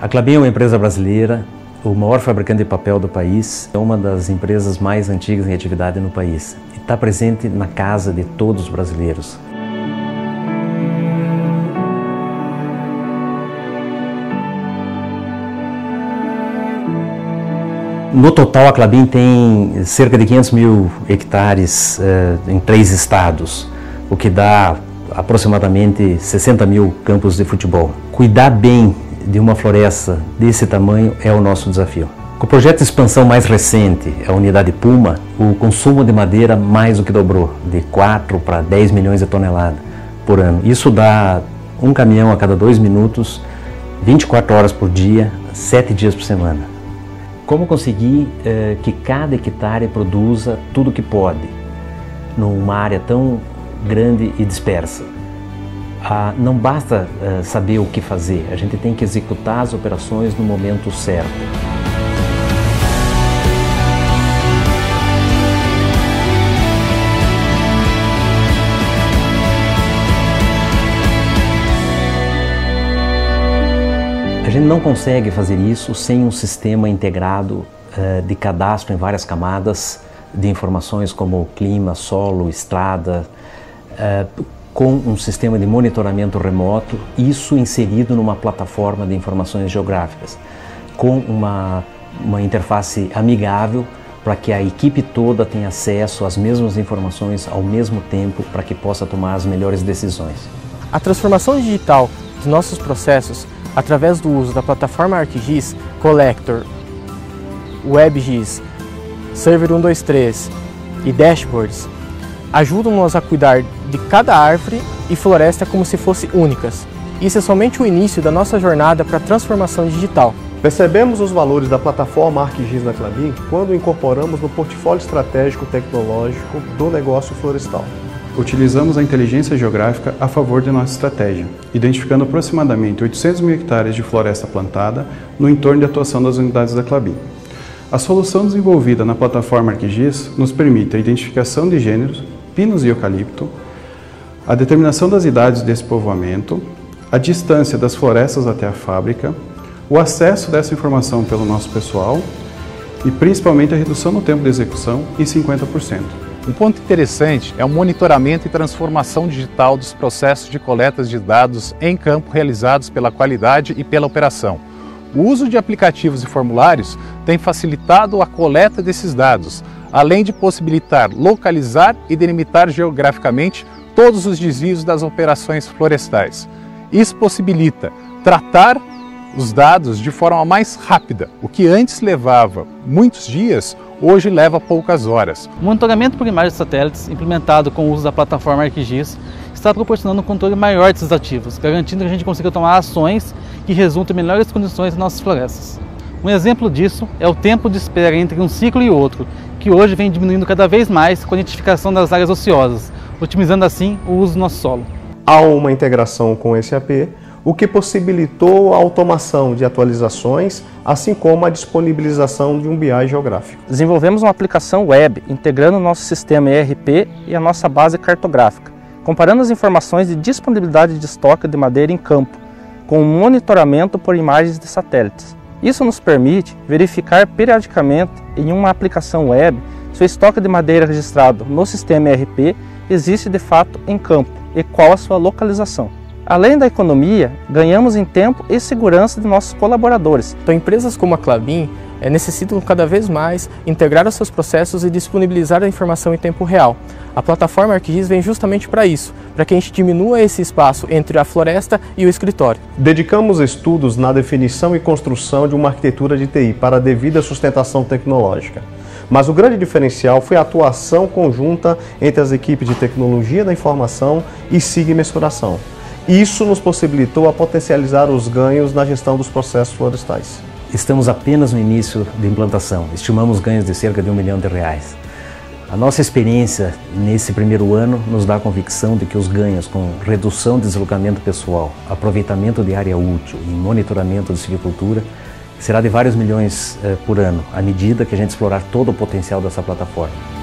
A Klabin é uma empresa brasileira, o maior fabricante de papel do país, é uma das empresas mais antigas em atividade no país e está presente na casa de todos os brasileiros. No total, a Klabin tem cerca de 500 mil hectares em 3 estados, o que dá aproximadamente 60 mil campos de futebol. Cuidar bem de uma floresta desse tamanho é o nosso desafio. Com o projeto de expansão mais recente, a unidade Puma, o consumo de madeira mais do que dobrou, de 4 para 10 milhões de toneladas por ano. Isso dá um caminhão a cada 2 minutos, 24 horas por dia, 7 dias por semana. Como conseguir que cada hectare produza tudo o que pode, numa área tão grande e dispersa? Não basta saber o que fazer, a gente tem que executar as operações no momento certo. A gente não consegue fazer isso sem um sistema integrado de cadastro em várias camadas de informações como clima, solo, estrada, com um sistema de monitoramento remoto, isso inserido numa plataforma de informações geográficas, com uma interface amigável para que a equipe toda tenha acesso às mesmas informações ao mesmo tempo para que possa tomar as melhores decisões. A transformação digital dos nossos processos através do uso da plataforma ArcGIS, Collector, WebGIS, Server 123 e Dashboards ajudam-nos a cuidar de cada árvore e floresta como se fossem únicas. Isso é somente o início da nossa jornada para a transformação digital. Percebemos os valores da plataforma ArcGIS na Klabin quando incorporamos no portfólio estratégico tecnológico do negócio florestal. Utilizamos a inteligência geográfica a favor de nossa estratégia, identificando aproximadamente 800 mil hectares de floresta plantada no entorno de atuação das unidades da Klabin. A solução desenvolvida na plataforma ArcGIS nos permite a identificação de gêneros, pinos e eucalipto, a determinação das idades desse povoamento, a distância das florestas até a fábrica, o acesso dessa informação pelo nosso pessoal e principalmente a redução no tempo de execução em 50%. Um ponto interessante é o monitoramento e transformação digital dos processos de coleta de dados em campo realizados pela qualidade e pela operação. O uso de aplicativos e formulários tem facilitado a coleta desses dados, além de possibilitar localizar e delimitar geograficamente todos os desvios das operações florestais. Isso possibilita tratar os dados de forma mais rápida, o que antes levava muitos dias, hoje leva poucas horas. O monitoramento por imagens de satélites, implementado com o uso da plataforma ArcGIS, está proporcionando um controle maior desses ativos, garantindo que a gente consiga tomar ações que resultem em melhores condições em nossas florestas. Um exemplo disso é o tempo de espera entre um ciclo e outro, que hoje vem diminuindo cada vez mais com a identificação das áreas ociosas, otimizando assim o uso do nosso solo. Há uma integração com o SAP, o que possibilitou a automação de atualizações, assim como a disponibilização de um BI geográfico. Desenvolvemos uma aplicação web integrando o nosso sistema ERP e a nossa base cartográfica, comparando as informações de disponibilidade de estoque de madeira em campo, com um monitoramento por imagens de satélites. Isso nos permite verificar periodicamente em uma aplicação web se o estoque de madeira registrado no sistema ERP existe de fato em campo e qual a sua localização. Além da economia, ganhamos em tempo e segurança de nossos colaboradores. Então, empresas como a Klabin necessitam cada vez mais integrar os seus processos e disponibilizar a informação em tempo real. A plataforma ArcGIS vem justamente para isso, para que a gente diminua esse espaço entre a floresta e o escritório. Dedicamos estudos na definição e construção de uma arquitetura de TI para a devida sustentação tecnológica. Mas o grande diferencial foi a atuação conjunta entre as equipes de tecnologia da informação e SIG e mensuração. Isso nos possibilitou a potencializar os ganhos na gestão dos processos florestais. Estamos apenas no início da implantação, estimamos ganhos de cerca de R$1 milhão. A nossa experiência nesse primeiro ano nos dá a convicção de que os ganhos com redução de deslocamento pessoal, aproveitamento de área útil e monitoramento de silvicultura será de vários milhões por ano, à medida que a gente explorar todo o potencial dessa plataforma.